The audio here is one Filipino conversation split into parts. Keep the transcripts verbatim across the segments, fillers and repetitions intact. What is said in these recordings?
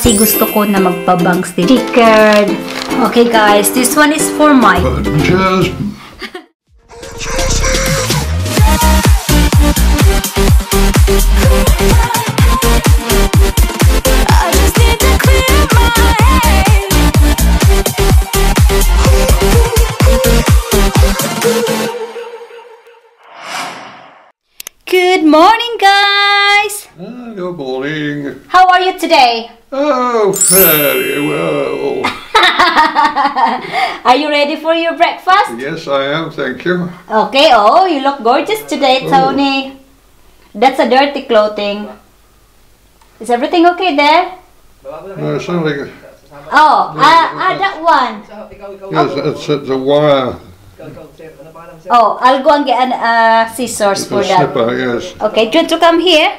kasi gusto ko na magpa-bangs din. Chickered. Okay guys, this one is for Mike. Cheers. Good morning, guys! Ah, good morning. How are you today? Oh, very well. Are you ready for your breakfast? Yes, I am, thank you. Okay, oh, you look gorgeous today, Tony. That's a dirty clothing. Is everything okay there? No, something. Oh, ah, ah, that one. Yes, it's, it's a wire. Oh, I'll go and get an uh, scissors for The that. snipper, yes. Okay, do you want to come here?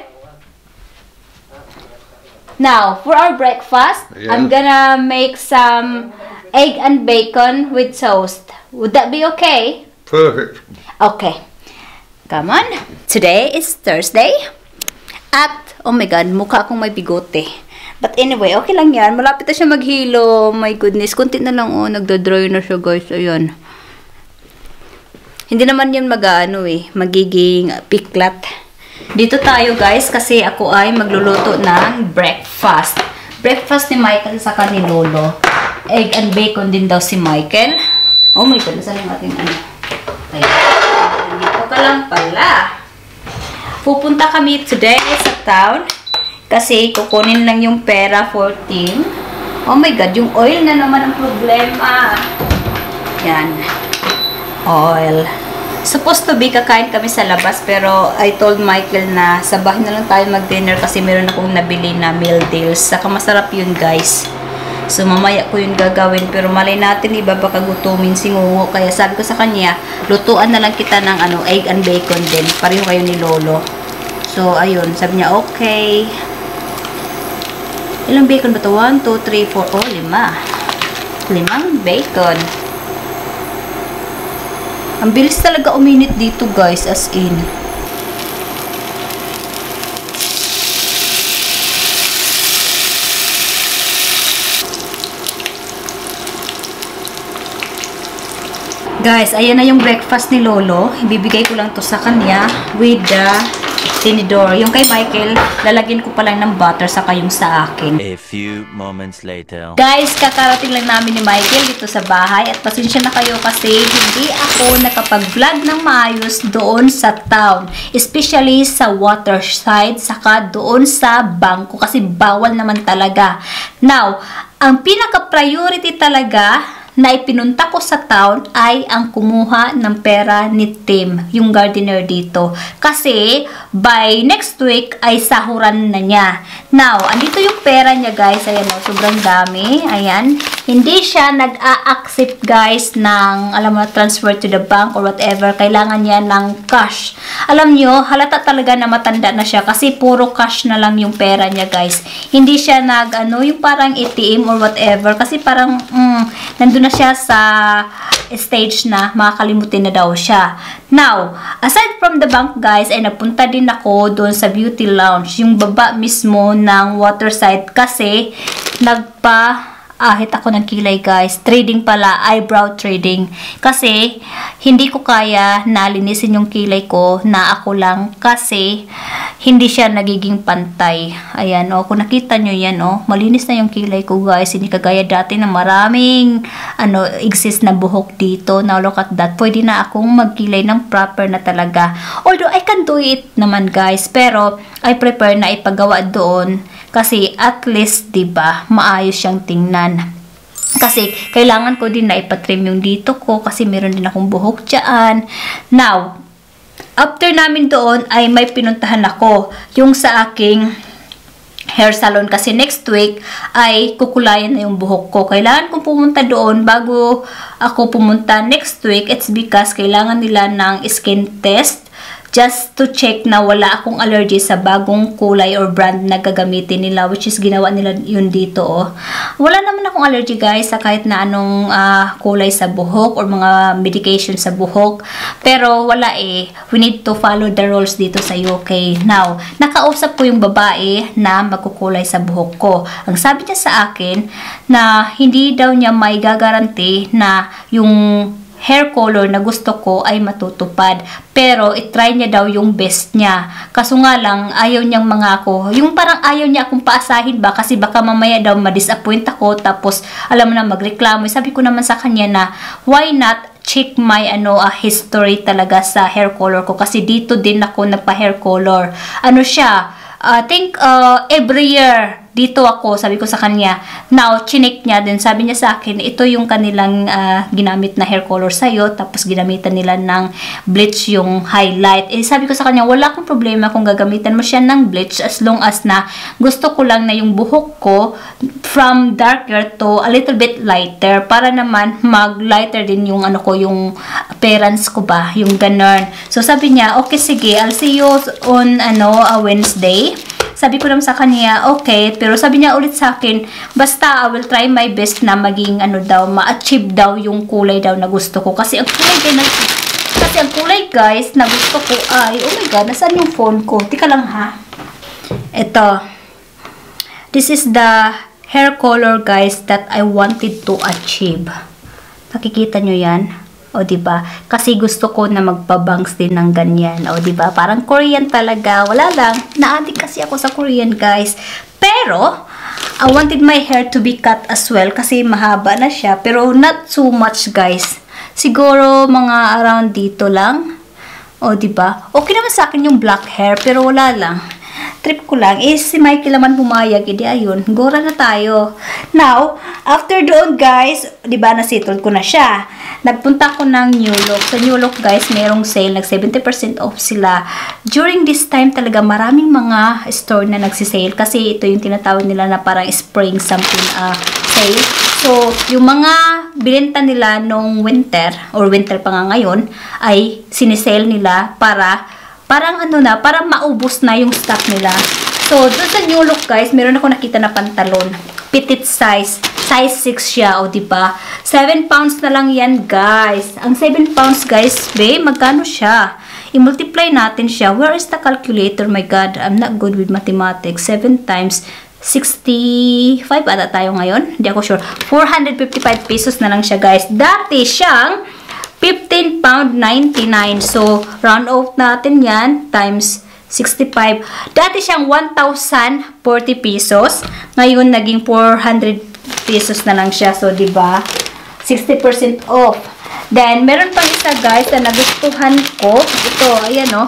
Now, for our breakfast, Yeah. I'm gonna make some egg and bacon with toast. Would that be okay? Perfect. Okay. Come on. Today is Thursday. At, oh my God, mukha akong may bigote. But anyway, okay lang yan. Malapit na siya maghilo. My goodness, kunti na lang, oh. Nagda-dry na siya, guys. Ayan. Hindi naman yan mag-ano eh, magiging piklat. Dito tayo guys kasi ako ay magluluto ng breakfast. Breakfast ni Michael saka ni Lolo. Egg and bacon din daw si Michael. Oh my God, saan yung ating ano? Ayan. Dito ka lang pala. Pupunta kami today sa town kasi kukunin lang yung pera for team. Oh my God, yung oil na naman ang problema. Yan. Oil. Supposed to be kakain kami sa labas pero I told Michael na sa bahay na lang tayo mag-dinner kasi meron akong nabili na meal deals. Saka masarap yun guys. So mamaya ko yun gagawin pero malay natin iba baka gutumin si Nguwo. Kaya sabi ko sa kanya, lutuan na lang kita ng ano, egg and bacon din. Pareho kayo ni Lolo. So ayun, sabi niya okay. Ilang bacon ba ito? one, two, three, four, oh lima. Limang bacon. Ang bilis talaga uminit dito guys, as in. Guys, ayan na yung breakfast ni Lolo. Ibibigay ko lang to sa kanya with the tinidor. Yung kay Michael, lalagyan ko pa lang ng butter saka yung sa akin. A few moments later. Guys, kakarating lang namin ni Michael dito sa bahay at pasensya na kayo kasi hindi ako nakapag-vlog ng maayos doon sa town. Especially sa waterside saka doon sa bangko kasi bawal naman talaga. Now, ang pinaka-priority talaga na ipinunta ko sa town ay ang kumuha ng pera ni Tim, yung gardener dito. Kasi, by next week ay sahuran na niya. Now, andito yung pera niya guys. Ayan o, sobrang dami. Ayan. Hindi siya nag-a-accept guys ng, alam mo, transfer to the bank or whatever. Kailangan niya ng cash. Alam nyo, halata talaga na matanda na siya kasi puro cash na lang yung pera niya guys. Hindi siya nag, ano, yung parang A T M or whatever. Kasi parang, mm, nandun na siya sa stage na makakalimutin na daw siya. Now, aside from the bank guys, ay nagpunta din ako doon sa beauty lounge, yung baba mismo ng waterside kasi nagpa ahit ako ng kilay guys. Trading pala, eyebrow trading. Kasi, hindi ko kaya na linisin yung kilay ko na ako lang kasi hindi siya nagiging pantay. Ayan, o. Oh, kung nakita nyo yan, o. Oh, malinis na yung kilay ko guys. Hindi kagaya dati na maraming ano, exist na buhok dito. Now, look at that. Pwede na akong magkilay ng proper na talaga. Although, I can do it naman guys. Pero, I prefer na ipagawa doon. Kasi at least, 'di ba, maayos siyang tingnan. Kasi kailangan ko din na ipatrim yung dito ko kasi meron din akong buhok diyan. Now, after namin doon ay may pinuntahan ako yung sa aking hair salon kasi next week ay kukulayan na yung buhok ko. Kailangan kong pumunta doon bago ako pumunta next week. It's because kailangan nila ng skin test just to check na wala akong allergy sa bagong kulay or brand na gagamitin nila, which is ginawa nila yun dito, oh. Wala naman akong allergy guys sa kahit na anong uh, kulay sa buhok or mga medication sa buhok. Pero wala eh. We need to follow the rules dito sa U K. Now, nakausap ko yung babae na magkukulay sa buhok ko. Ang sabi niya sa akin na hindi daw niya may gagaranti na yung hair color na gusto ko ay matutupad. Pero, itry niya daw yung best niya. Kaso nga lang, ayaw niyang mangako. Yung parang ayaw niya akong paasahin ba? Kasi baka mamaya daw ma-disappoint ako. Tapos, alam mo na, magreklamo. Sabi ko naman sa kanya na, why not check my ano, uh, history talaga sa hair color ko? Kasi dito din ako nagpa-hair color. Ano siya? I uh, think uh, every year dito ako, sabi ko sa kanya. Now, chinik niya din. Sabi niya sa akin, ito yung kanilang uh, ginamit na hair color sa'yo. Tapos, ginamitan nila ng bleach yung highlight. Eh, sabi ko sa kanya, wala akong problema kung gagamitan mo siya ng bleach as long as na gusto ko lang na yung buhok ko from darker to a little bit lighter. Para naman, mag-lighter din yung ano ko, yung appearance ko ba. Yung ganun. So, sabi niya, okay, sige. I'll see you on ano, a Wednesday. Sabi ko naman sa kanya, okay, pero sabi niya ulit sa akin, basta I will try my best na maging ano daw, ma-achieve daw yung kulay daw na gusto ko. Kasi ang kulay guys, na, kasi ang kulay guys na gusto ko ay, oh my god, nasaan yung phone ko? Tika lang ha. Ito. This is the hair color guys that I wanted to achieve. Nakikita nyo yan? O, diba? Kasi gusto ko na magbabangs din ng ganyan. O, diba? Parang Korean talaga. Wala lang. Na-addict kasi ako sa Korean, guys. Pero, I wanted my hair to be cut as well. Kasi mahaba na siya. Pero, not so much, guys. Siguro, mga around dito lang. O, diba? Okay naman sa akin yung black hair. Pero, wala lang. Trip ko lang. Eh, si Mikey naman pumayag. Hindi, ayun. Gora na tayo. Now, after doon, guys, diba, nasitol ko na siya. Nagpunta ko ng New Look. Sa New Look, guys, merong sale. Nag seventy percent off sila. During this time, talaga maraming mga store na nagsisale. Kasi ito yung tinatawag nila na parang spring something uh, sale. So, yung mga binenta nila nung winter, or winter pa nga ngayon, ay sinisale nila para parang ano na, parang maubos na yung stock nila. So, doon sa New Look, guys, meron ako nakita na pantalon. Petite size. Size six siya, o diba? seven pounds na lang yan, guys. Ang seven pounds, guys, babe, magkano siya? I-multiply natin siya. Where is the calculator? My God, I'm not good with mathematics. seven times sixty-five ata tayo ngayon. Hindi ako sure. four hundred fifty-five pesos na lang siya, guys. Dati siyang fifteen pound ninety-nine. So, round off natin yan times sixty-five. Dati siyang one thousand forty pesos. Ngayon, naging four hundred pesos na lang siya. So, diba? sixty percent off. Then, meron pang isa, guys, na nagustuhan ko. Ito, ayan, o. Oh.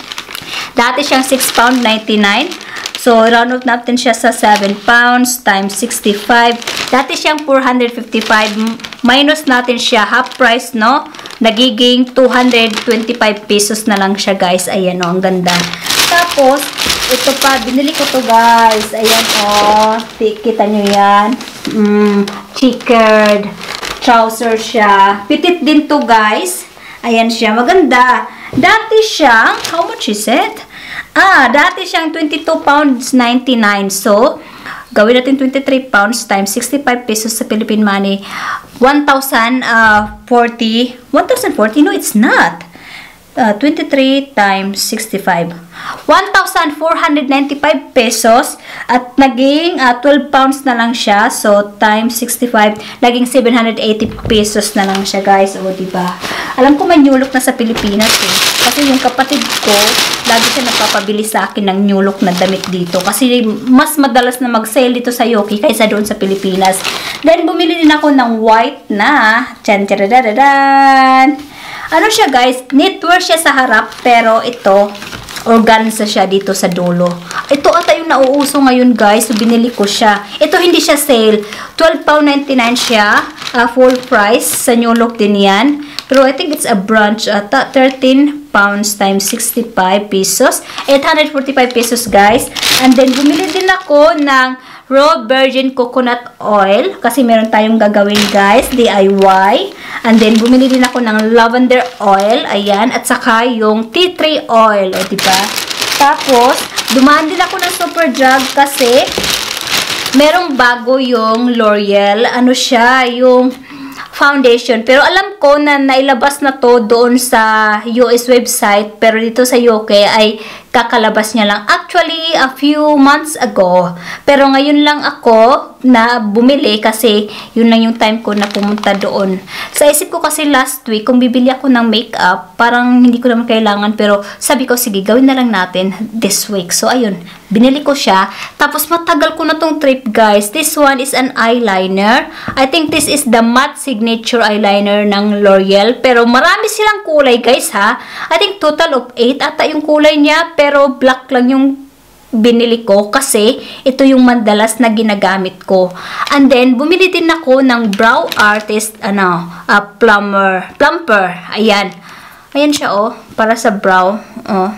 Dati siyang six pound ninety-nine. So, round off natin siya sa seven pounds times sixty-five. Dati siyang four hundred fifty-five. Minus natin siya. Half price, no? Nagiging two hundred twenty-five pesos na lang siya, guys. Ayan, o. Ang ganda. Tapos, ito pa. Binili ko to, guys. Ayan, o. Kita nyo yan. Mm, checkered trouser siya. Pitit din to, guys. Ayan siya. Maganda. Dati siyang, how much is it? Ah, dati siyang twenty-two pounds ninety-nine. So, gawin natin twenty-three pounds times sixty-five pesos sa Philippine money. one thousand forty. one thousand forty? No, it's not. Uh, twenty-three times sixty-five. one thousand four hundred ninety-five pesos at naging uh, twelve pounds na lang siya. So, times sixty-five, naging seven hundred eighty pesos na lang siya, guys. O, diba? Alam ko may New Look na sa Pilipinas eh. Kasi yung kapatid ko, lagi siya nagpapabili sa akin ng New Look na damit dito. Kasi mas madalas na mag-sale dito sa U K kaysa doon sa Pilipinas. Then, bumili din ako ng white na. Tyan, tyan, ano siya, guys? Knitwear siya sa harap, pero ito, organza siya dito sa dulo. Ito ata yung nauuso ngayon, guys. So, binili ko siya. Ito, hindi siya sale. twelve pound ninety-nine siya. Uh, full price. Sa New Look din yan. Pero I think it's a brunch. Ata, thirteen pounds times sixty-five pesos. eight hundred forty-five pesos, guys. And then, bumili din ako ng raw virgin coconut oil. Kasi meron tayong gagawin, guys. D I Y. And then, bumili din ako ng lavender oil. Ayan. At saka yung tea tree oil. O, diba? Tapos, dumaan din ako ng Superdrug kasi merong bago yung L'Oreal. Ano siya? Yung foundation. Pero alam ko na nailabas na to doon sa U S website. Pero dito sa U K ay kakalabas niya lang. Actually, a few months ago. Pero ngayon lang ako na bumili kasi yun lang yung time ko na pumunta doon. Sa isip ko kasi last week, kung bibili ako ng makeup, parang hindi ko naman kailangan. Pero sabi ko, sige, gawin na lang natin this week. So, ayun. Binili ko siya. Tapos, matagal ko na tong trip, guys. This one is an eyeliner. I think this is the matte signature eyeliner ng L'Oreal. Pero, marami silang kulay, guys, ha? I think total of eight ata yung kulay niya. Pero, black lang yung binili ko kasi ito yung madalas na ginagamit ko. And then, bumili din ako ng Brow Artist, ano, uh, plumper. Plumper. Ayan. Ayan siya, oh. Para sa brow. Oh.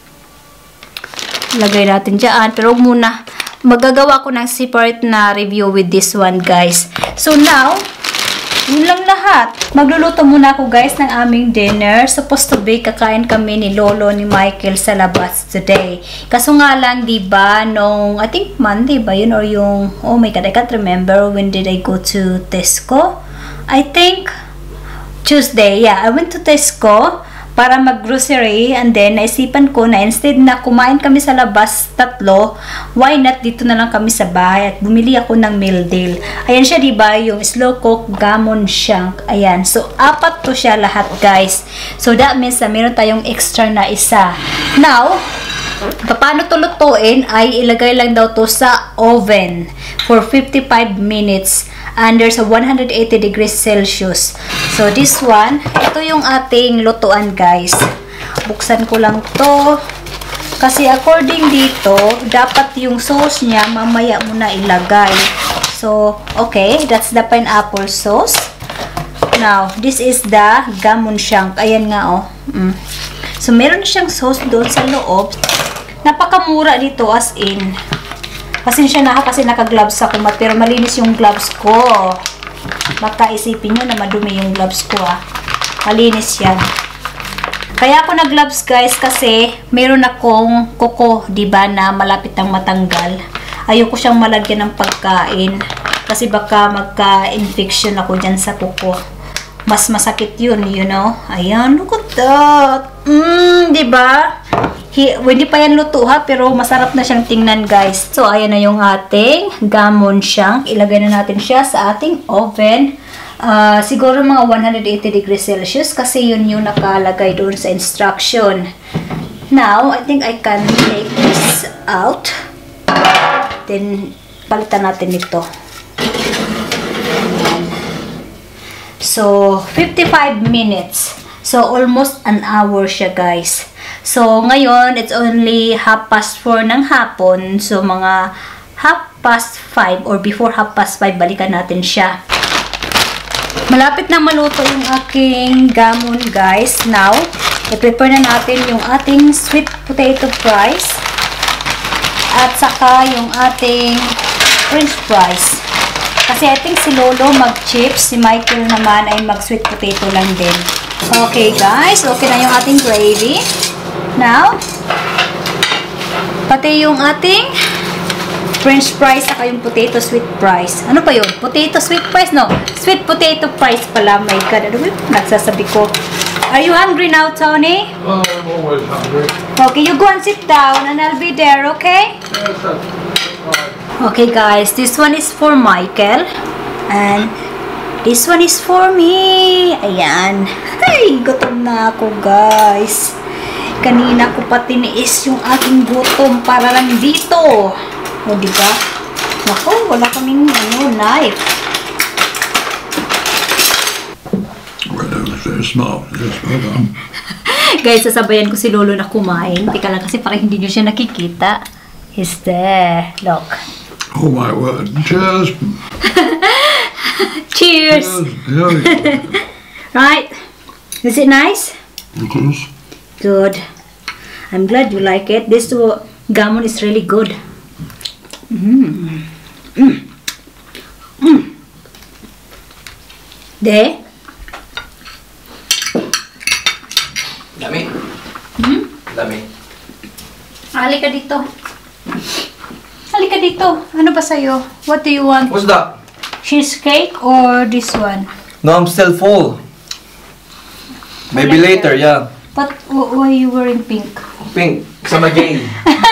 Lagay natin dyan. Pero muna, magagawa ko ng separate na review with this one, guys. So now, yun lang lahat. Magluluto muna ako, guys, ng aming dinner. Supposed to be, kakain kami ni Lolo, ni Michael sa labas today. Kaso nga lang, diba, nung, I think Monday ba yun? Or yung, oh my God, I can't remember when did I go to Tesco? I think Tuesday. Yeah, I went to Tesco para mag-grocery, and then naisipan ko na instead na kumain kami sa labas tatlo, why not dito na lang kami sa bahay at bumili ako ng meal deal. Ayan siya, diba? Yung slow cook gammon shank. Ayan. So, apat to siya lahat, guys. So, that means na meron tayong extra na isa. Now, paano to lutuin ay ilagay lang daw to sa oven for fifty-five minutes under sa one hundred eighty degrees Celsius. So, this one, ito yung ating lutuan, guys. Buksan ko lang to. Kasi according dito, dapat yung sauce niya, mamaya mo na ilagay. So, okay, that's the pineapple sauce. Now, this is the gammon shank. Ayan nga, oh. Mm. So, meron siyang sauce doon sa loob. Napakamura dito, as in. Pasensya na kasi naka-gloves ako, pero malinis yung gloves ko. Baka isipin nyo na madumi yung gloves ko, ah. Malinis yan. Kaya ako nag-gloves, guys, kasi meron akong kuko, diba, na malapit ang matanggal. Ayoko siyang malagyan ng pagkain. Kasi baka magka-infection ako dyan sa kuko. Mas masakit yun, you know. Ayan, look at that. Mmm, diba? Hindi pa yan luto, ha, pero masarap na siyang tingnan, guys. So, ayan na yung ating gammon shank. Ilagay na natin siya sa ating oven. Uh, siguro mga one hundred eighty degrees Celsius kasi yun yung nakalagay doon sa instruction. Now, I think I can take this out. Then, palitan natin ito. Ayan. So, fifty-five minutes. So, almost an hour siya, guys. So, ngayon, it's only half past four ng hapon. So, mga half past five or before half past five, balikan natin siya. Malapit na maluto yung aking gammon, guys. Now, i-prepare na natin yung ating sweet potato fries. At saka yung ating french fries. Kasi I think si Lolo mag-chips, si Michael naman ay mag-sweet potato lang din. Okay, guys. Okay na yung ating gravy. Now, pati yung ating french fries saka yung potato sweet fries. Ano pa yun? Potato sweet fries? No. Sweet potato fries pala. My God. Ano ba yung nagsasabi ko? Are you hungry now, Tony? Oh, I'm always hungry. Okay, you go and sit down and I'll be there, okay? Yes, that's fine. Okay, guys. This one is for Michael. And this one is for me. Ayan. Ay, gutom na ako, guys. Kanina ko pa tiniis yung aking gutom para lang dito. O, diba? Naku, wala kaming ano, knife. Well, it's not. It's not. Guys, sasabayan ko si Lolo na kumain. Teka lang kasi parang hindi nyo siya nakikita. He's there. Look. Oh my word. Cheers. Cheers. Cheers. Yeah. Right. Is it nice? It is. Good. I'm glad you like it. This gammon is really good. Mm. Mm. Mm. De? Dami. Hmm? Dami. Halika dito. Halika dito. Ano ba sa'yo? What do you want? What's that? Cheesecake or this one? No, I'm still full. Maybe Like later, yeah. But wh- why are you wearing pink? Pink. Because I'm a gay.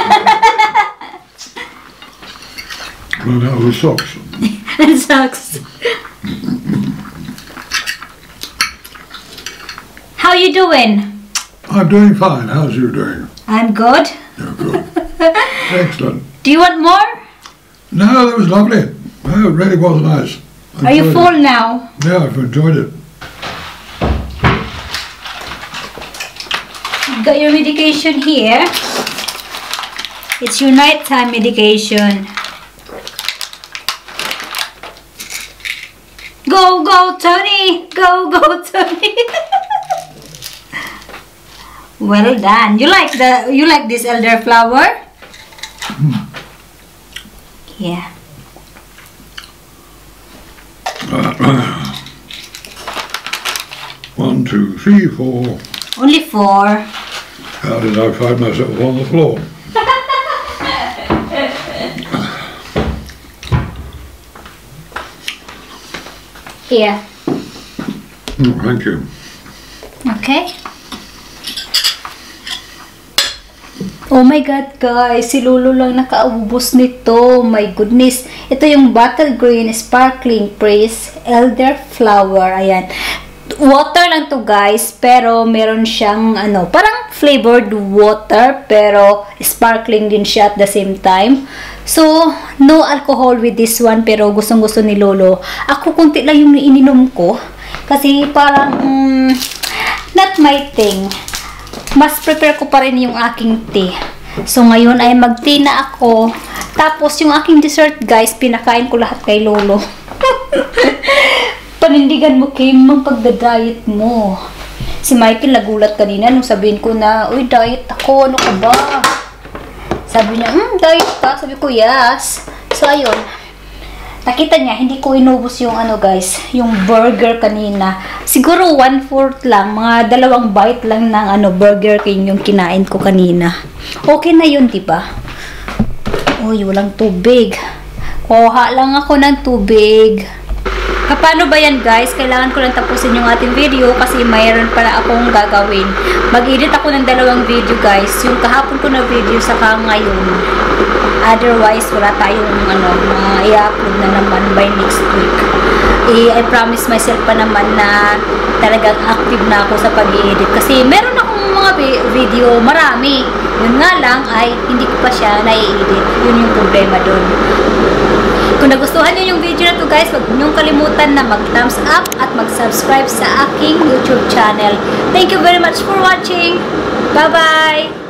Well, now the socks. And socks. How you doing? I'm doing fine. How's you doing? I'm good. You're good. Excellent. Do you want more? No, that was lovely. No, it really was nice. I Are you enjoyed full it. now? Yeah, I've enjoyed it. You've got your medication here. It's your nighttime medication. Go, go, Tony! Go, go, Tony! Well done. You like the you like this elderflower? Mm. Yeah. One, two, three, four. Only four. How did I find myself on the floor? Here. Mm, thank you. Okay. Oh my God, guys. Si Lolo lang nakaubos nito. My goodness. Ito yung bottle green sparkling praise elderflower. Ayan. Water lang to, guys. Pero meron siyang ano, parang flavored water. Pero sparkling din siya at the same time. So, no alcohol with this one. Pero gustong gusto ni Lolo. Ako kunti lang yung ininom ko. Kasi parang mm, not my thing. Mas prepare ko pa rin yung aking tea. So, ngayon ay mag-tea na ako. Tapos, yung aking dessert, guys, pinakain ko lahat kay Lolo. Panindigan mo, Kim, ang pagda-diet mo. Si Michael nagulat kanina nung sabihin ko na, uy, diet ako, ano ka ba? Sabi niya, hmm, diet ka? Sabi ko, yes. So, ayun. Nakita niya, hindi ko inubos yung ano guys, yung burger kanina. Siguro one-fourth lang, mga dalawang bite lang ng ano Burger King yung kinain ko kanina. Okay na yun, diba? Uy, walang tubig. Kuha lang ako ng tubig. Paano ba yan guys? Kailangan ko lang tapusin yung ating video kasi mayroon para akong gagawin. Mag-edit ako ng dalawang video guys. Yung kahapon ko na video saka ngayon. Otherwise, wala tayong ano, uh, i-upload na naman by next week. I, I promise myself pa naman na talagang active na ako sa pag-i-edit. Kasi meron akong mga video, marami. Yun nga lang ay hindi ko pa siya na-i-edit. Yun yung problema doon. Kung nagustuhan nyo yung video na to guys, huwag nyo kalimutan na mag-thumbs up at mag-subscribe sa aking YouTube channel. Thank you very much for watching. Bye-bye!